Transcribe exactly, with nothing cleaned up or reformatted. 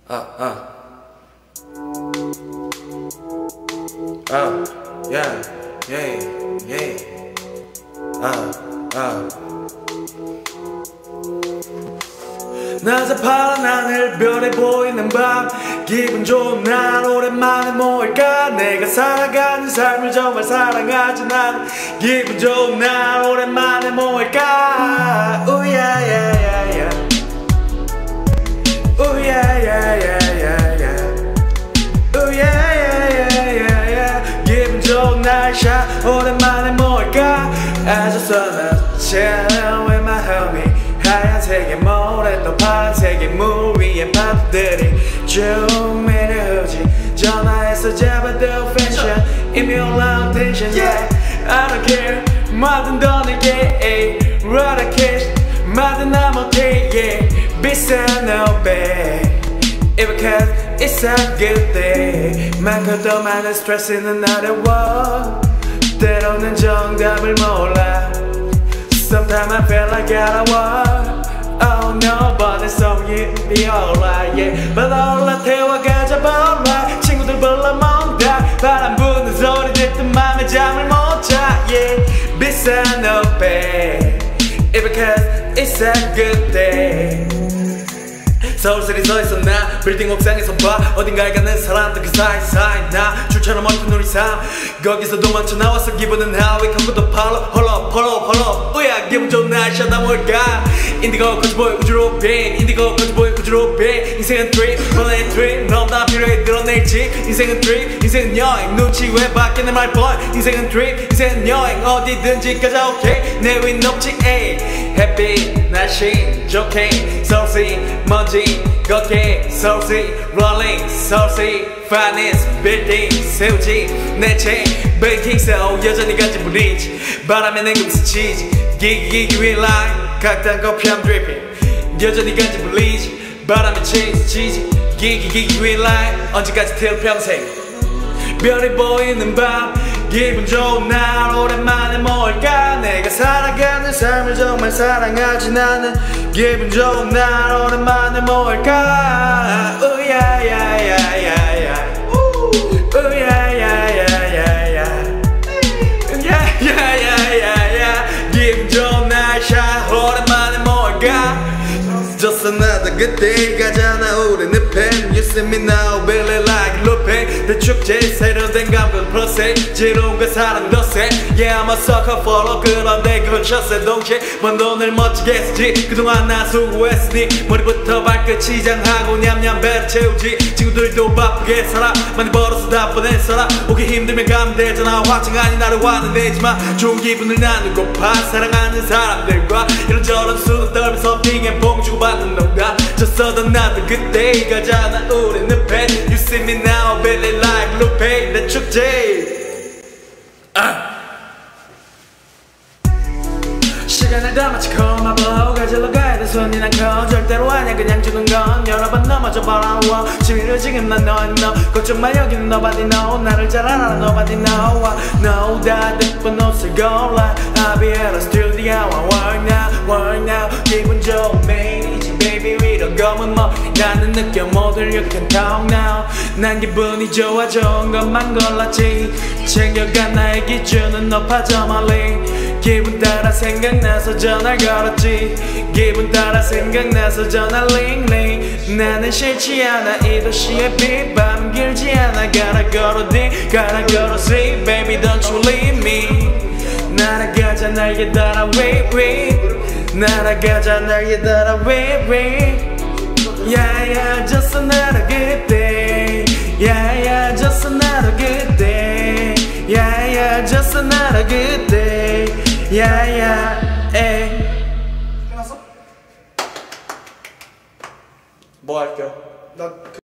아, 아. 아, yeah, yeah, yeah. 아, 아. 낮에 파란 하늘 별에 보이는 밤 기분 좋은 날 오랜만에 모일까 내가 살아가는 삶을 정말 사랑하지 난 기분 좋은 날 오랜만에 모일까 우야야야야 우야야야야야 우야야야야야 기분 좋은 날 샤 오랜만에 모일까 I just wanna chill with my homie 하얀색의 모래 또 파란색의 물 위에 밤들이 쭉 매려오지 전화해서 잡아도 fashion 이미올라운 텐션 yeah I don't care 뭐든 더 내게 rather cash 뭐든 I'm okay yeah 비싼 no bad because it's a good day 많고 더 많은 스트레스는 어려워 때로는 정답을 몰라 Sometimes I feel like I want Oh no, but it's so you be alright yeah But 올라 태워가자 alright 친구들 불러 먹다 바람 부는 소리 듣던 맘에 잠을 못 자 yeah 비싼 no bad Because it's a good day 서울살이 서있었나 빌딩 옥상에서 봐 어딘가에 가는 사람들 그 사이사이 나 줄처럼 얽힌 우리 삶 거기서 도망쳐 나와서 기분은 하위 광고도 팔로 홀로 홀로 홀로 우야 기분 좋은 날 쉬다 뭘까 인디고 거치보이 우주로 빙 인디고 거치보이 우주로 빙 인생은 트립 플랜 트립 넌 다 필요해 드러낼지 인생은 트립 인생은 여행 눈치 왜 밖에 내 말 보이 인생은 트립 인생은 여행 어디든지 가자 오케이 내 윈 높지 에이 햇빛 날씨 좋게 서울시 먼지 걷게 서울시 rolling 서울시 finance 빌딩 세우지 내채 베이킹 소 여전히 간지 브리지 바람에 냉금 스치지 기기기 위 라인 각단 커피함 드리핑 여전히 간지 브리지 바람에 체인지 치지 기기기 위 라인 언제까지 태울 평생 별이 보이는 밤 기분 좋은 날 오랜만에 모일까 내가 살아가는 삶을 정말 사랑하지 나는 기분 좋은 날 오랜만에 모일까 우야야야야야 우야야야야야 우야야야야야 기분 좋은 날 샤 오랜만에 모일까 Just another good day 가잖아 우리는 팬 You see me now really like Lupin 대축제 새로 된 감각 프로세 지루함과 사랑 덧세 Yeah I'm a sucker for 그런데 그건 셔세 동시에 먼 돈을 멋지게 쓰지 그동안 나 수고했으니 머리부터 발끝이 장하고 냠냠 배를 채우지 친구들도 바쁘게 살아 많이 벌어서 다 보냈어라 오기 힘들면 가면 되잖아 화창하니 나를 화내지마 좋은 기분을 나누고파 사랑하는 사람들과 이런저런 수다 떨면서 핑에 봉 주고 받는 농담 Just another good day 가잖아 우리는 팬 You see me now really like Lupin 내 축제 아. 시간을 다 마치 컴하고 가질러 가야 돼 손이 난 커 절대로 아냐 그냥 주는 건 여러 번 넘어져 버라워 지금 지금 난 너인 너 걱정 마 여기는 nobody know 나를 잘 알아 nobody know No 다 듯본 옷을 골라 I'll be at the studio work now work now 기분 좋은 매일이지 baby 위로 검은 뭐 나는 느껴 모두 you can talk now 난 기분이 좋아 좋은 것만 골랐지 챙겨간 나의 기준은 높아져 멀리 기분 따라 생각나서 전화를 걸었지 기분 따라 생각나서 전화 링링 나는 싫지 않아 이 도시의 빛밤 길지 않아 가라 걸어 D 가라 걸어 C baby don't you leave me 날아가자 날개 따라 wait wait 날아가자 날개 따라 wait wait Yeah yeah just another good day Yeah yeah just another good day Yeah yeah just another good day Yeah yeah 에이 끝났어? 뭐 할게요? 나